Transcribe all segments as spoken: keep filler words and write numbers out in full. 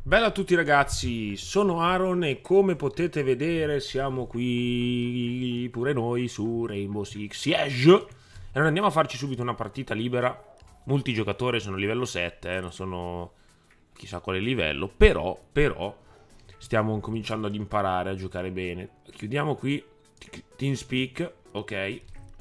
Bella a tutti ragazzi, sono Aaron e come potete vedere siamo qui pure noi su Rainbow Six Siege. E allora andiamo a farci subito una partita libera. Multigiocatore, sono livello sette, eh, non sono chissà quale livello, però, però stiamo cominciando ad imparare a giocare bene. Chiudiamo qui TeamSpeak, ok.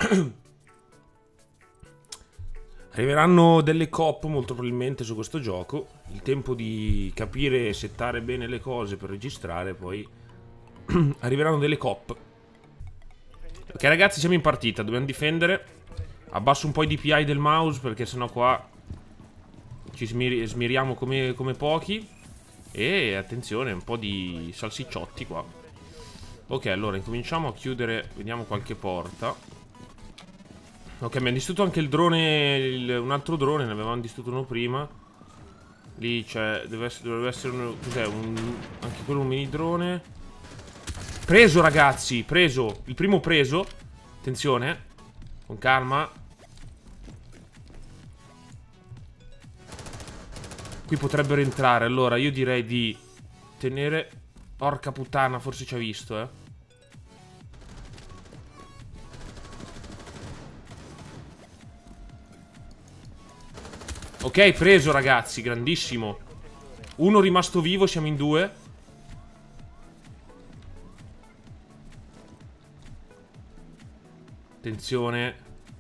Arriveranno delle coop molto probabilmente su questo gioco. Il tempo di capire e settare bene le cose per registrare, poi arriveranno delle coop. Ok ragazzi, siamo in partita, dobbiamo difendere. Abbasso un po' i D P I del mouse perché sennò qua ci smiri smiriamo come, come pochi. E attenzione, un po' di salsicciotti qua. Ok, allora incominciamo a chiudere, vediamo qualche porta. Ok, abbiamo distrutto anche il drone, il, un altro drone, ne avevamo distrutto uno prima. Lì c'è, deve essere, dovrebbe essere uno, cos'è, un, anche quello un mini drone. Preso ragazzi, preso, il primo preso. Attenzione, con calma. Qui potrebbero entrare, allora io direi di tenere... Porca puttana, forse ci ha visto, eh. Ok, preso ragazzi, grandissimo. Uno rimasto vivo, siamo in due. Attenzione.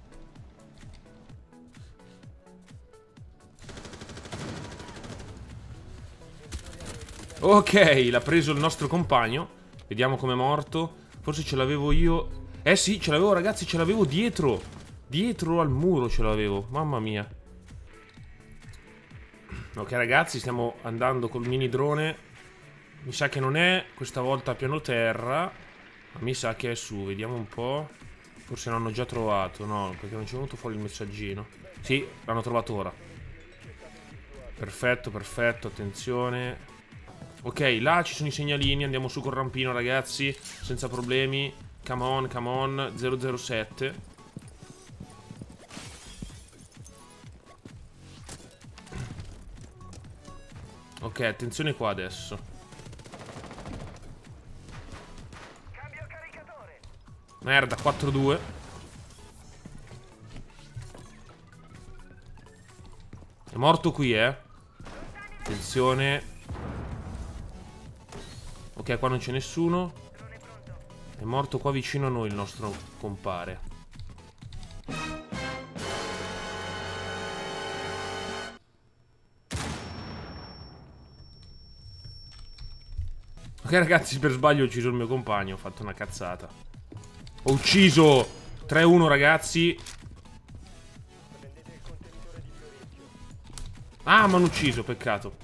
Ok, l'ha preso il nostro compagno. Vediamo com'è morto. Forse ce l'avevo io. Eh sì, ce l'avevo ragazzi, ce l'avevo dietro. Dietro al muro ce l'avevo, mamma mia. Ok ragazzi, stiamo andando col mini drone. Mi sa che non è questa volta a piano terra, ma mi sa che è su, vediamo un po'. Forse l'hanno già trovato, no, perché non c'è venuto fuori il messaggino. Sì, l'hanno trovato ora. Perfetto, perfetto, attenzione. Ok, là ci sono i segnalini, andiamo su col rampino ragazzi, senza problemi. Come on, come on, zero zero sette. Ok, attenzione qua adesso. Merda, quattro due. È morto qui, eh. Attenzione. Ok, qua non c'è nessuno. È morto qua vicino a noi il nostro compare. Ok ragazzi, per sbaglio ho ucciso il mio compagno, ho fatto una cazzata. Ho ucciso tre uno ragazzi. Ah, mi hanno ucciso, peccato.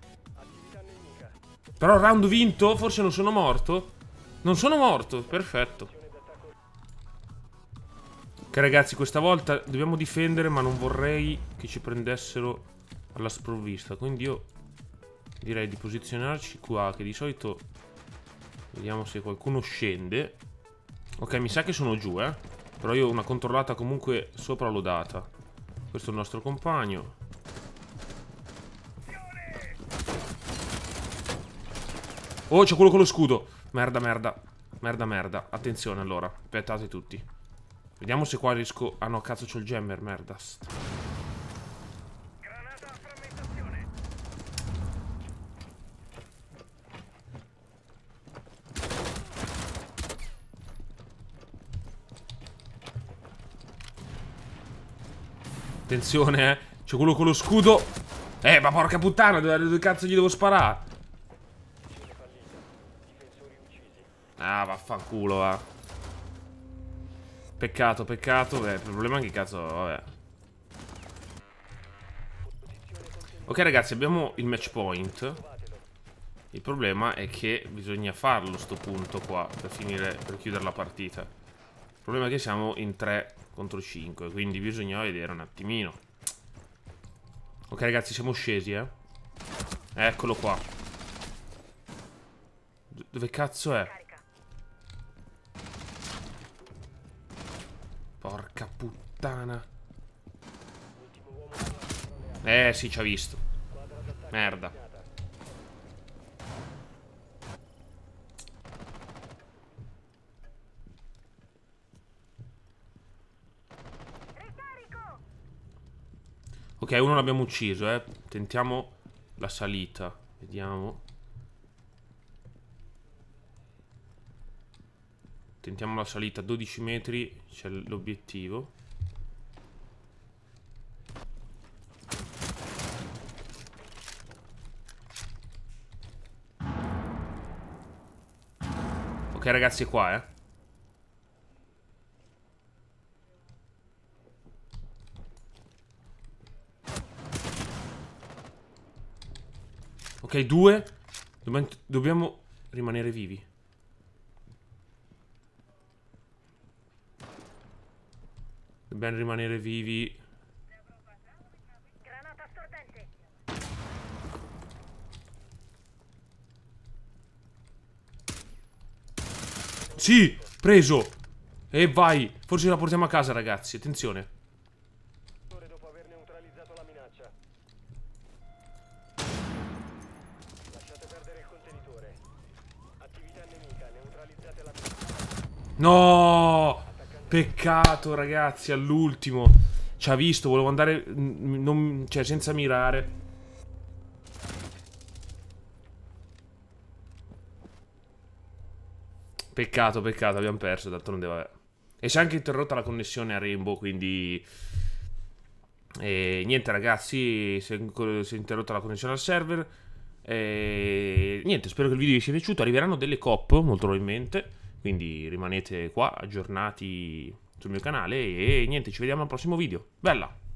Però round vinto, forse non sono morto. Non sono morto, perfetto. Ok ragazzi, questa volta dobbiamo difendere, ma non vorrei che ci prendessero alla sprovvista. Quindi io direi di posizionarci qua, che di solito... Vediamo se qualcuno scende. Ok, mi sa che sono giù, eh. Però io una controllata comunque sopra l'ho data. Questo è il nostro compagno. Oh, c'è quello con lo scudo. Merda, merda. Merda, merda. Attenzione allora. Aspettate tutti. Vediamo se qua riesco... Ah no, cazzo, c'ho il jammer, merda. Attenzione, eh. C'è quello con lo scudo. Eh, ma porca puttana, dove, dove cazzo gli devo sparare? Ah, vaffanculo, va. Peccato, peccato. Beh, il problema è che cazzo, vabbè. Ok, ragazzi, abbiamo il match point. Il problema è che bisogna farlo sto punto qua per finire, per chiudere la partita. Il problema è che siamo in tre contro cinque, quindi bisogna vedere un attimino. Ok ragazzi, siamo scesi, eh. Eccolo qua. D- dove cazzo è? Porca puttana. Eh sì, ci ha visto. Merda. Ok, uno l'abbiamo ucciso, eh. Tentiamo la salita. Vediamo. Tentiamo la salita, dodici metri. C'è l'obiettivo. Ok ragazzi, è qua, eh. Ok, due. Dobbiamo, dobbiamo rimanere vivi. Dobbiamo rimanere vivi. Granata stordente. Sì, preso. E vai. Forse la portiamo a casa, ragazzi. Attenzione. Dopo aver neutralizzato la minaccia. Lasciate perdere il contenitore. Attività nemica, neutralizzate la minaccia. No. Peccato, ragazzi, all'ultimo. Ci ha visto, volevo andare non, cioè senza mirare. Peccato, peccato, abbiamo perso, d'altronde vabbè. E si è anche interrotta la connessione a Rainbow, quindi... E niente ragazzi, si è, si è interrotta la connessione al server. E niente, spero che il video vi sia piaciuto. Arriveranno delle coop, molto probabilmente. Quindi rimanete qua, aggiornati sul mio canale. E niente, ci vediamo al prossimo video. Bella!